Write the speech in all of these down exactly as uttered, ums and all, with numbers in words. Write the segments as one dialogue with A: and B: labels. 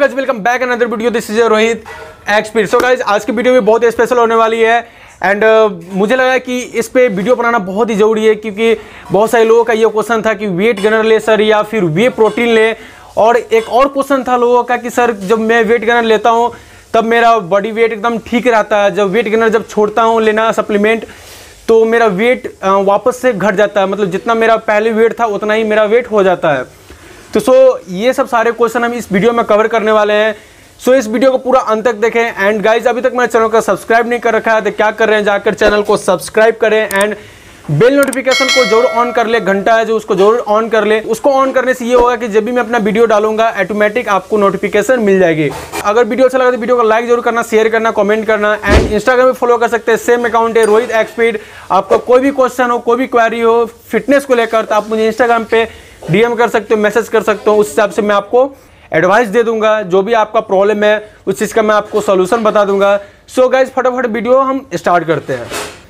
A: Guys welcome back another video. This is Rohit एक्सपीड। So guys आज की वीडियो भी बहुत स्पेशल होने वाली है एंड uh, मुझे लगा कि इस पे वीडियो बनाना बहुत ही ज़रूरी है क्योंकि बहुत सारे लोगों का ये क्वेश्चन था कि वेट गेनर ले सर या फिर वे प्रोटीन ले, और एक और क्वेश्चन था लोगों का कि सर जब मैं वेट गेनर लेता हूँ तब मेरा बॉडी वेट एकदम ठीक रहता है, जब वेट गेनर जब छोड़ता हूँ लेना सप्लीमेंट तो मेरा वेट वापस से घट जाता है, मतलब जितना मेरा पहले वेट था उतना ही मेरा वेट हो जाता है। तो सो ये सब सारे क्वेश्चन हम इस वीडियो में कवर करने वाले हैं। सो इस वीडियो को पूरा अंत तक देखें एंड गाइज अभी तक मेरे चैनल को सब्सक्राइब नहीं कर रखा है तो क्या कर रहे हैं, जाकर चैनल को सब्सक्राइब करें एंड बेल नोटिफिकेशन को जरूर ऑन कर ले, घंटा है जो उसको जरूर ऑन कर ले। उसको ऑन करने से ये होगा कि जब भी मैं अपना वीडियो डालूंगा ऑटोमेटिक आपको नोटिफिकेशन मिल जाएगी। अगर वीडियो अच्छा लगा तो वीडियो को लाइक जरूर करना, शेयर करना, कमेंट करना एंड इंस्टाग्राम पे फॉलो कर सकते हैं, सेम अकाउंट है रोहित एक्सपीड। आपका कोई भी क्वेश्चन हो, कोई भी क्वेरी हो फिटनेस को लेकर तो आप मुझे इंस्टाग्राम पे डीएम कर सकते हो, मैसेज कर सकते हो, उस हिसाब से मैं आपको एडवाइस दे दूंगा। जो भी आपका प्रॉब्लम है उस चीज़ का मैं आपको सोल्यूशन बता दूंगा। सो गाइज फटाफट वीडियो हम स्टार्ट करते हैं।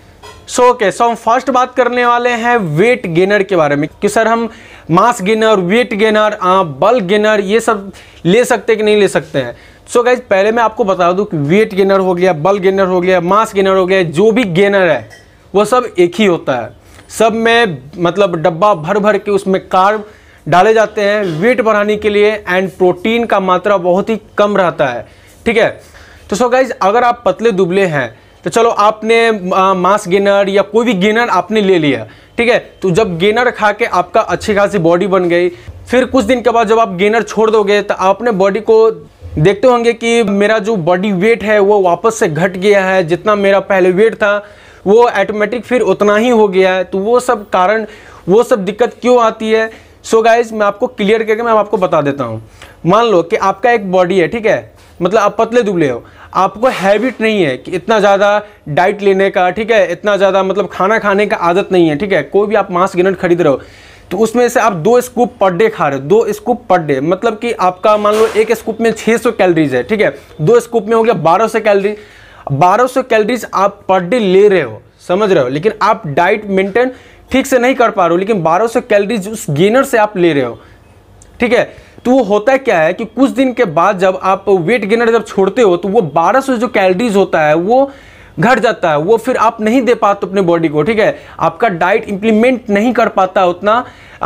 A: सो ओके सो हम फर्स्ट बात करने वाले हैं वेट गेनर के बारे में कि सर हम mass gainer, weight gainer, bulk gainer ये सब ले सकते हैं कि नहीं ले सकते हैं। सो गाइज पहले मैं आपको बता दूं कि वेट गेनर हो गया, बल्क गेनर हो गया, मास गेनर हो गया, जो भी गेनर है वो सब एक ही होता है। सब में मतलब डब्बा भर भर के उसमें कार्ब डाले जाते हैं वेट बढ़ाने के लिए एंड प्रोटीन का मात्रा बहुत ही कम रहता है, ठीक है। तो सो गाइज अगर आप पतले दुबले हैं तो चलो आपने आ, मास गेनर या कोई भी गेनर आपने ले लिया, ठीक है। तो जब गेनर खा के आपका अच्छी खासी बॉडी बन गई, फिर कुछ दिन के बाद जब आप गेनर छोड़ दोगे तो आप अपने बॉडी को देखते होंगे कि मेरा जो बॉडी वेट है वो वापस से घट गया है, जितना मेरा पहले वेट था वो ऑटोमेटिक फिर उतना ही हो गया है। तो वो सब कारण, वो सब दिक्कत क्यों आती है, सो गाइज मैं आपको क्लियर करके मैं आपको बता देता हूँ। मान लो कि आपका एक बॉडी है, ठीक है, मतलब आप पतले दुबले हो, आपको हैबिट नहीं है कि इतना ज़्यादा डाइट लेने का, ठीक है, इतना ज़्यादा मतलब खाना खाने का आदत नहीं है, ठीक है। कोई भी आप मास गेनर खरीद रहे हो तो उसमें से आप दो स्कूप पर डे खा रहे हो, दो स्कूप पर डे मतलब कि आपका मान लो एक स्कूप में छः सौ कैलोरीज है, ठीक है, दो स्कूप में हो गया बारह सौ कैलोरी, बारह सौ कैलोरीज आप पर डे ले रहे हो, समझ रहे हो, लेकिन आप डाइट मेंटेन ठीक से नहीं कर पा रहे हो, लेकिन बारह सौ कैलोरीज उस गेनर से आप ले रहे हो, ठीक है। तो वो होता क्या है कि कुछ दिन के बाद जब आप वेट गेनर जब छोड़ते हो तो वो बारह सौ जो कैलोरीज होता है वो घट जाता है, वो फिर आप नहीं दे पाते अपने बॉडी को, ठीक है। आपका डाइट इंप्लीमेंट नहीं कर पाता उतना,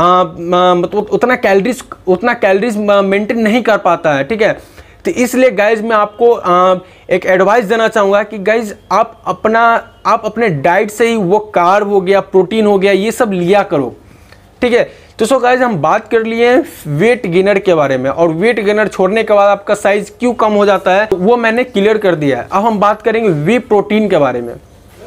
A: मतलब उतना कैलोरीज उतना कैलोरीज मेंटेन नहीं कर पाता है, ठीक है। तो इसलिए गाइज मैं आपको आ, एक एडवाइस देना चाहूँगा कि गाइज आप अपना आप अपने डाइट से ही वो कार्ब हो गया, प्रोटीन हो गया, ये सब लिया करो, ठीक है। तो सो गाइज हम बात कर लिए वेट गेनर के बारे में, और वेट गेनर छोड़ने के बाद आपका साइज क्यों कम हो जाता है वो मैंने क्लियर कर दिया है। अब हम बात करेंगे वे प्रोटीन के बारे में।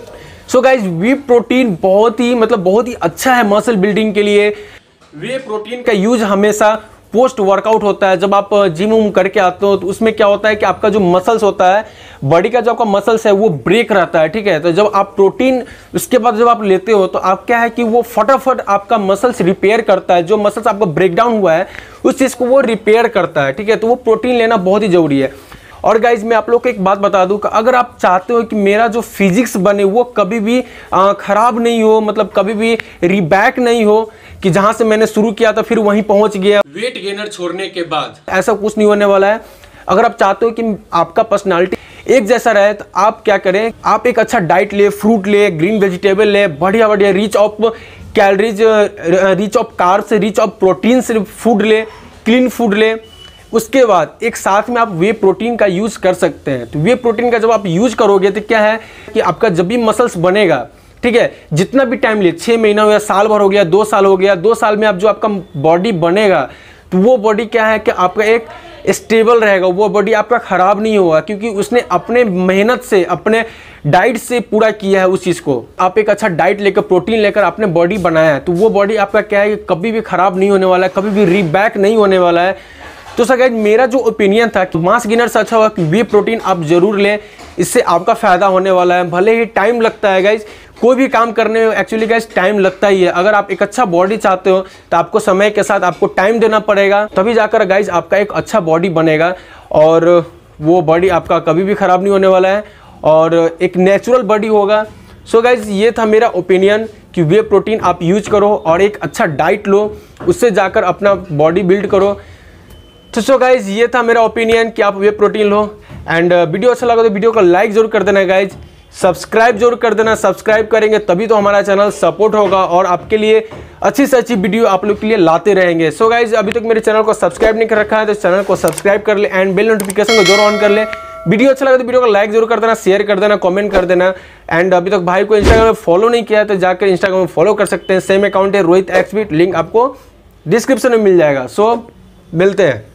A: सो गाइज वे प्रोटीन बहुत ही मतलब बहुत ही अच्छा है मसल बिल्डिंग के लिए। वे प्रोटीन का यूज हमेशा पोस्ट वर्कआउट होता है, जब आप जिम वूम करके आते हो तो उसमें क्या होता है कि आपका जो मसल्स होता है, बॉडी का जो आपका मसल्स है वो ब्रेक रहता है, ठीक है। तो जब आप प्रोटीन उसके बाद जब आप लेते हो तो आप क्या है कि वो फटाफट आपका मसल्स रिपेयर करता है, जो मसल्स आपका ब्रेक डाउन हुआ है उस चीज़ को वो रिपेयर करता है, ठीक है। तो वो प्रोटीन लेना बहुत ही ज़रूरी है। और गाइज मैं आप लोग को एक बात बता दूं कि अगर आप चाहते हो कि मेरा जो फिजिक्स बने वो कभी भी ख़राब नहीं हो, मतलब कभी भी रिबैक नहीं हो कि जहां से मैंने शुरू किया था फिर वहीं पहुंच गया वेट गेनर छोड़ने के बाद, ऐसा कुछ नहीं होने वाला है। अगर आप चाहते हो कि आपका पर्सनालिटी एक जैसा रहे तो आप क्या करें, आप एक अच्छा डाइट ले, फ्रूट ले, ग्रीन वेजिटेबल ले, बढ़िया बढ़िया rich of calories, rich of carbs, rich of protein से फूड ले, क्लीन फूड ले। उसके बाद एक साथ में आप वे प्रोटीन का यूज़ कर सकते हैं। तो वे प्रोटीन का जब आप यूज़ करोगे तो क्या है कि आपका जब भी मसल्स बनेगा, ठीक है, जितना भी टाइम ले, छः महीना हो गया, साल भर हो गया, दो साल हो गया, दो साल में आप जो आपका बॉडी बनेगा तो वो बॉडी क्या है कि आपका एक स्टेबल रहेगा, वो बॉडी आपका ख़राब नहीं होगा क्योंकि उसने अपने मेहनत से, अपने डाइट से पूरा किया है उस चीज़ को। आप एक अच्छा डाइट लेकर, प्रोटीन लेकर आपने बॉडी बनाया है तो वो बॉडी आपका क्या है कि कभी भी ख़राब नहीं होने वाला है, कभी भी रीबैक नहीं होने वाला है। तो सर गाइस मेरा जो ओपिनियन था कि मास गेनर से अच्छा होगा कि वे प्रोटीन आप जरूर लें, इससे आपका फ़ायदा होने वाला है। भले ही टाइम लगता है गाइस, कोई भी काम करने में एक्चुअली गाइस टाइम लगता ही है। अगर आप एक अच्छा बॉडी चाहते हो तो आपको समय के साथ आपको टाइम देना पड़ेगा, तभी जाकर गाइस आपका एक अच्छा बॉडी बनेगा और वो बॉडी आपका कभी भी ख़राब नहीं होने वाला है और एक नेचुरल बॉडी होगा। सो गाइज ये था मेरा ओपिनियन कि वे प्रोटीन आप यूज करो और एक अच्छा डाइट लो, उससे जाकर अपना बॉडी बिल्ड करो। तो सो गाइज ये था मेरा ओपिनियन कि आप वे प्रोटीन लो। एंड वीडियो अच्छा लगा तो वीडियो को लाइक जरूर कर देना गाइज, सब्सक्राइब जरूर कर देना। सब्सक्राइब करेंगे तभी तो हमारा चैनल सपोर्ट होगा और आपके लिए अच्छी से अच्छी वीडियो आप लोग के लिए लाते रहेंगे। सो गाइज अभी तक मेरे चैनल को सब्सक्राइब नहीं कर रखा है तो चैनल को सब्सक्राइब कर ले एंड बेल नोटिफिकेशन को जरूर ऑन कर ले। वीडियो अच्छा लगा तो वीडियो को लाइक जरूर कर देना, शेयर कर देना, कमेंट कर देना। एंड अभी तक भाई को इंस्टाग्राम में फॉलो नहीं किया है तो जाकर इंस्टाग्राम में फॉलो कर सकते हैं। सेम अकाउंट है रोहित एक्सबीट, लिंक आपको डिस्क्रिप्शन में मिल जाएगा। सो मिलते हैं।